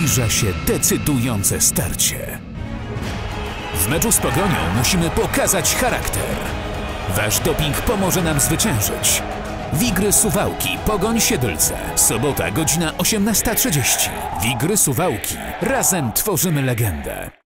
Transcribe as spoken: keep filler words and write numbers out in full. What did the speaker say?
Zbliża się decydujące starcie. W meczu z Pogonią musimy pokazać charakter. Wasz doping pomoże nam zwyciężyć. Wigry Suwałki, Pogoń Siedlce. Sobota, godzina osiemnasta trzydzieści. Wigry Suwałki. Razem tworzymy legendę.